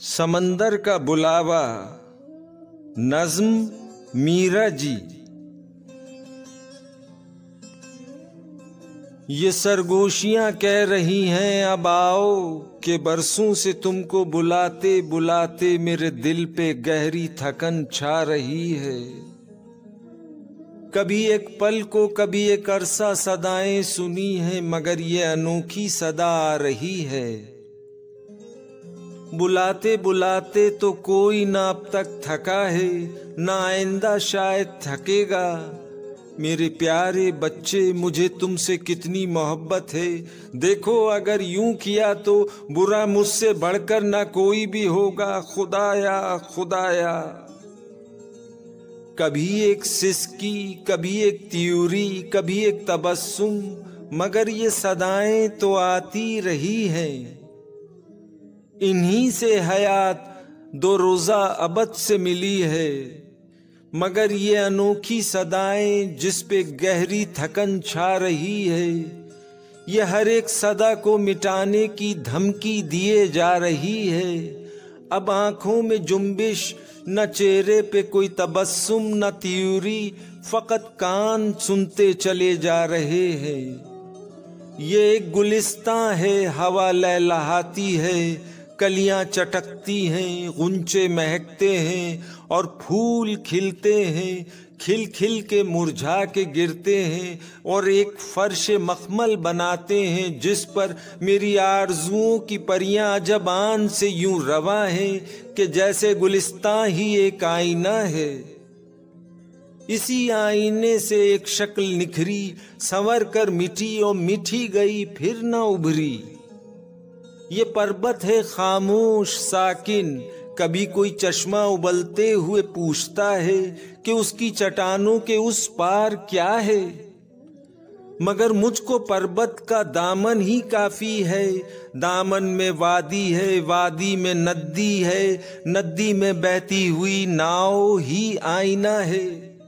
समंदर का बुलावा। नज्म मीरा जी। ये सरगोशियां कह रही हैं अब आओ, के बरसों से तुमको बुलाते बुलाते मेरे दिल पे गहरी थकन छा रही है। कभी एक पल को कभी एक अरसा सदाएं सुनी है, मगर ये अनोखी सदा आ रही है। बुलाते बुलाते तो कोई ना अब तक थका है, ना आइंदा शायद थकेगा। मेरे प्यारे बच्चे, मुझे तुमसे कितनी मोहब्बत है। देखो अगर यूं किया तो बुरा मुझसे बढ़कर ना कोई भी होगा। खुदाया खुदाया। कभी एक सिसकी, कभी एक त्यूरी, कभी एक तबस्सुम, मगर ये सदाएं तो आती रही हैं। इन्हीं से हयात दो रोजा अबद से मिली है, मगर ये अनोखी सदाएं जिस पे गहरी थकन छा रही है, ये हर एक सदा को मिटाने की धमकी दिए जा रही है। अब आंखों में जुम्बिश, न चेहरे पे कोई तबस्सुम, न त्यूरी, फकत कान सुनते चले जा रहे हैं। ये एक गुलिस्तां है, हवा लहलहाती है, कलियां चटकती हैं, गुंचे महकते हैं और फूल खिलते हैं, खिल खिल के मुरझा के गिरते हैं और एक फर्श मखमल बनाते हैं जिस पर मेरी आरज़ुओं की परियां अजब आन से यूं रवा हैं कि जैसे गुलिस्तां ही एक आईना है। इसी आईने से एक शक्ल निखरी, संवर कर मिटी और मिठी गई फिर न उभरी। ये पर्वत है खामोश साकिन, कभी कोई चश्मा उबलते हुए पूछता है कि उसकी चट्टानों के उस पार क्या है। मगर मुझको पर्वत का दामन ही काफी है। दामन में वादी है, वादी में नदी है, नदी में बहती हुई नाव ही आईना है।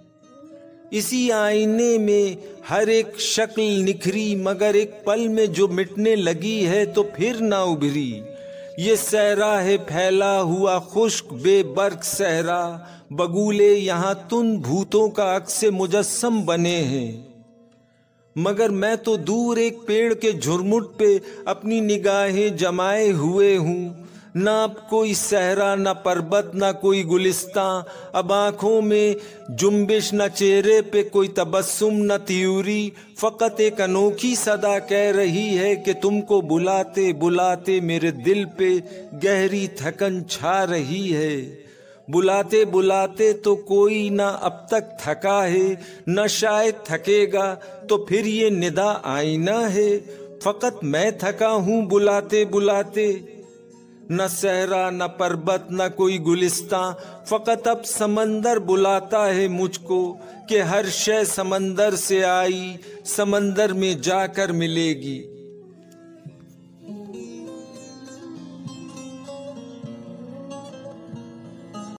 इसी आईने में हर एक शक्ल निखरी, मगर एक पल में जो मिटने लगी है तो फिर ना उभरी। ये सहरा है फैला हुआ खुश्क बेबर्क सहरा, बगुले यहाँ तुन भूतों का अक्से मुजस्सम बने हैं। मगर मैं तो दूर एक पेड़ के झुरमुट पे अपनी निगाहें जमाए हुए हूँ। ना अब कोई सहरा, ना पर्वत, ना कोई गुलिस्तां। अब आंखों में जुम्बिश, न चेहरे पे कोई तबस्सुम, न त्यूरी, फकत एक अनोखी सदा कह रही है कि तुमको बुलाते बुलाते मेरे दिल पे गहरी थकन छा रही है। बुलाते बुलाते तो कोई ना अब तक थका है, न शायद थकेगा, तो फिर ये निदा आईना है। फकत मैं थका हूँ बुलाते बुलाते। न सहरा, न पर्वत, न कोई गुलिस्तां, फकत अब समंदर बुलाता है मुझको कि हर शय समंदर से आई, समंदर में जाकर मिलेगी।